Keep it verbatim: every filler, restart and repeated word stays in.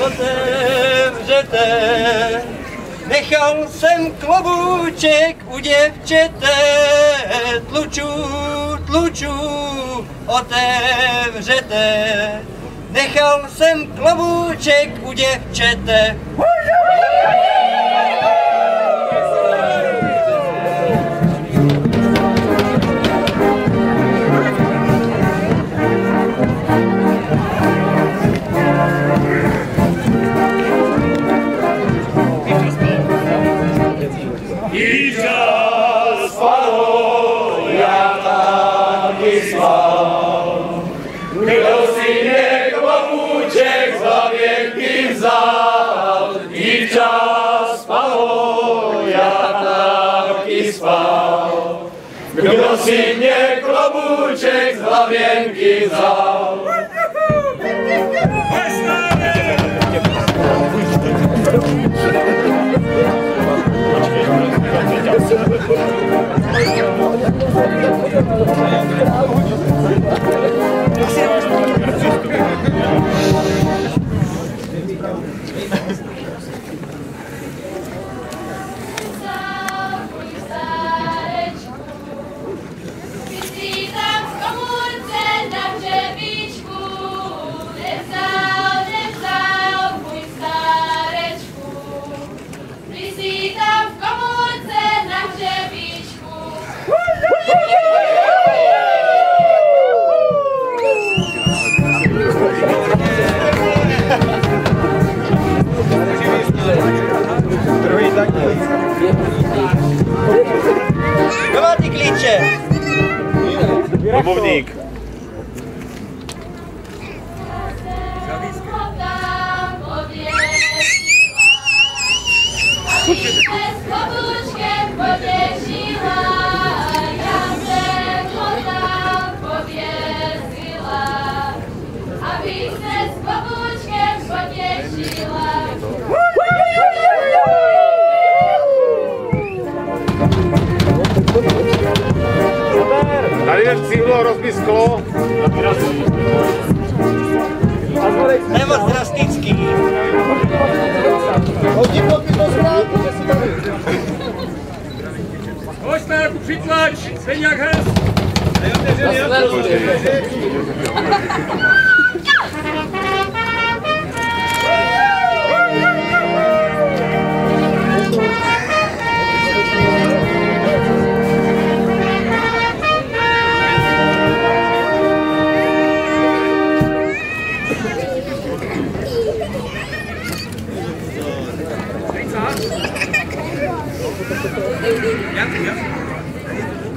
otevřete. Nechal jsem klobouček u děvčete, tluču, tluču, otevřete. Nechal jsem klobouček u děvčete. Kdo si mě klobouček za věky vzal, dívča spalo, já taky spal. Kdo si mě klobouček z hlavěnky vzal. Kdo má ty klíče? Domovník. Tady jen cílo rozbít sklo. To je moc drastický. Pojďme jako přitlač, stejně jak hez. Jak, jak?